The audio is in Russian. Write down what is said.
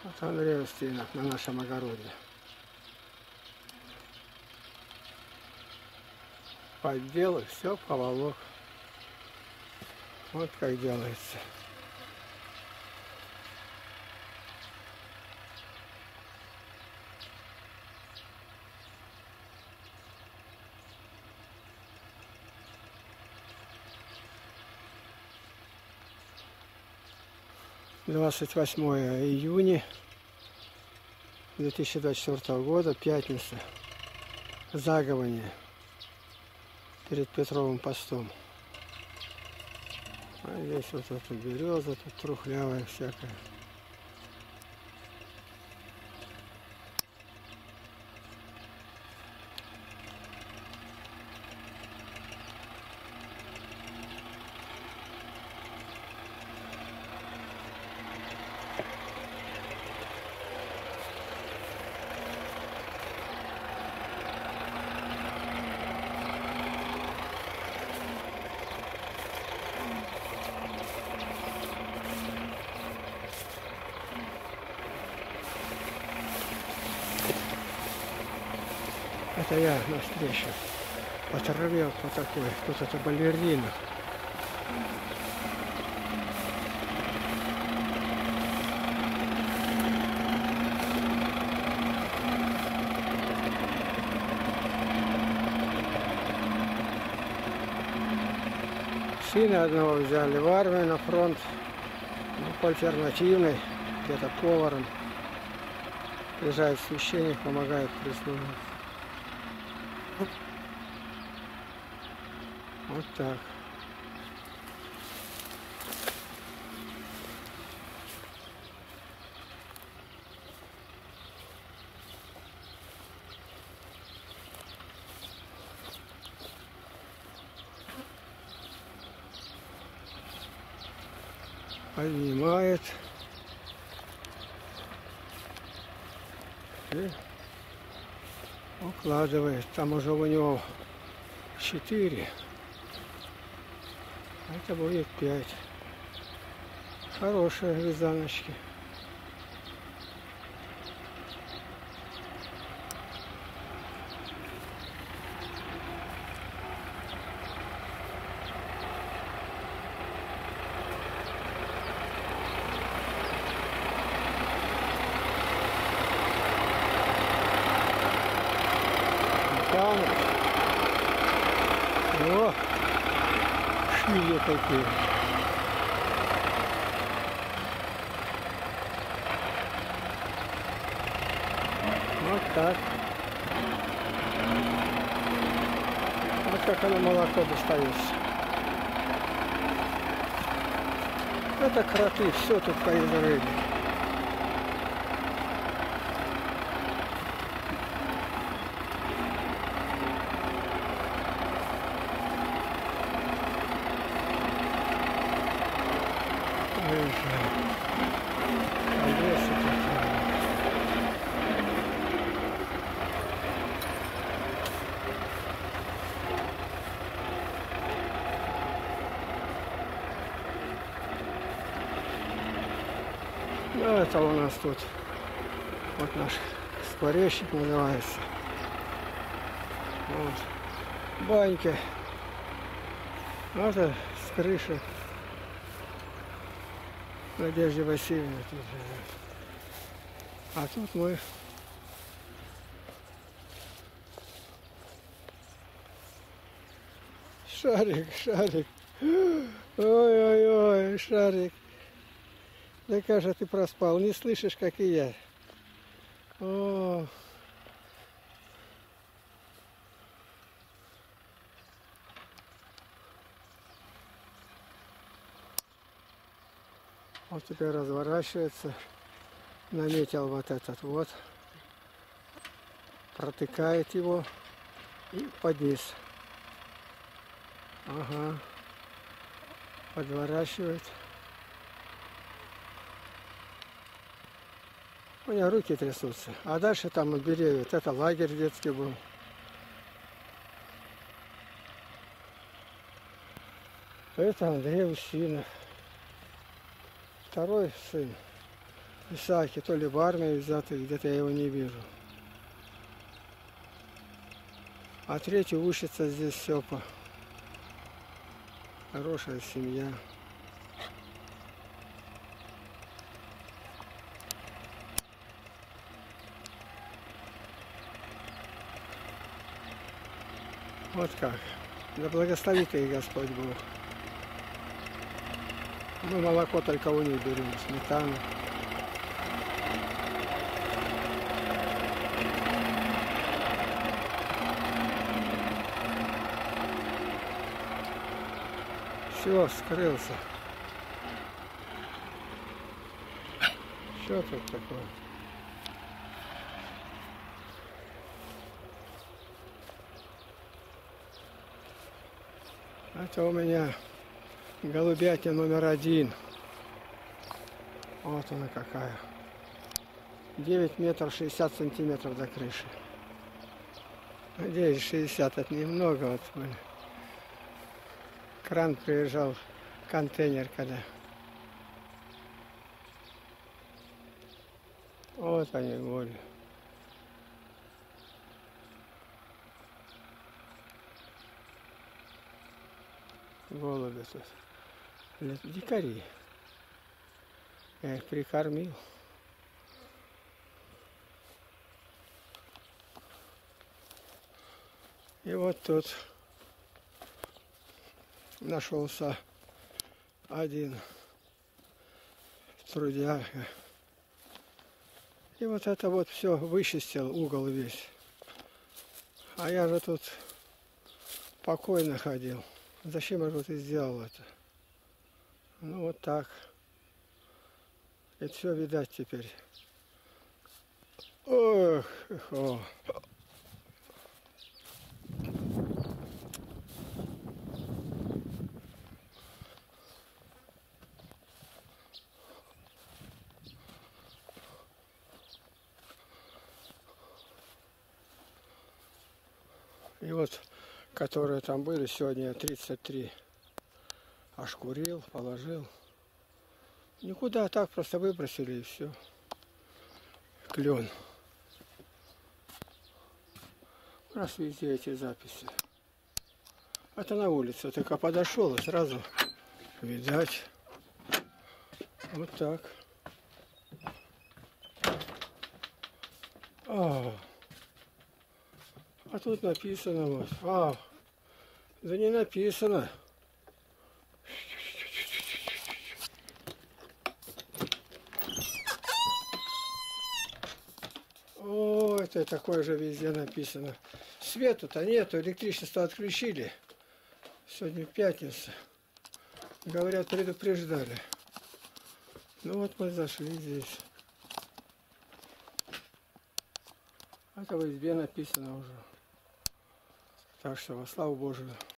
Вот Андрей Устинов на нашем огороде. Подделал, все поволок. Вот как делается. «28 июня 2024 года, пятница, Загование перед Петровым постом». А здесь вот эта береза, тут трухлявая всякая. Это я на встречу поторвел по такой, тут это балерина. Сына одного взяли в армию на фронт, ну, по альтернативной, где-то поваром. Приезжает священник, помогает прислуживать. Вот так. Поднимает. И укладывает. Там уже у него 4. Это будет 5. Хорошие вязаночки. Там. О, швили такие. Вот так. Вот как оно молоко достается. Это кроты, все тут поизрыли. Ну, это у нас тут вот наш скворечник называется. Вот. Баньки. Это с крыши. Надежда Васильевна тут живет. А тут мы Шарик, Шарик. Ой-ой-ой, Шарик. Да как же ты проспал, не слышишь, как и я. О. Он теперь разворачивается. Наметил вот этот вот. Протыкает его и подниз. Ага. Подворачивает. У меня руки трясутся. А дальше там деревья. Это лагерь детский был. Это Андрей Устинов. Второй сын. Исааки то ли в армии взятый, где-то я его не вижу. А третий учится здесь Степа. Хорошая семья. Вот как. Да благословит их Господь Бог. Мы молоко только у них берем, сметану. Все, скрылся. Что тут такое? Это у меня голубятня номер 1. Вот она какая. 9 метров 60 сантиметров до крыши. Надеюсь, 60 это немного. Вот кран приезжал, контейнер когда. Вот они, голуби. Голуби тут. Дикари. Я их прикормил. И вот тут нашелся один трудяга. И вот это вот все вычистил, угол весь. А я же тут покойно ходил. Зачем я вот и сделал это? Ну вот так. Это все видать теперь. Ох, о. И вот, которые там были, сегодня 33 ошкурил, положил. Никуда, так просто выбросили и все. Клен. Раз везде эти записи. Это на улице, только подошел и сразу видать. Вот так. А тут написано вот. Да не написано. О, это такое же везде написано. Свету-то нету, электричество отключили. Сегодня пятница. Говорят, предупреждали. Ну вот мы зашли здесь. Это в избе написано уже. Так что во славу Божию.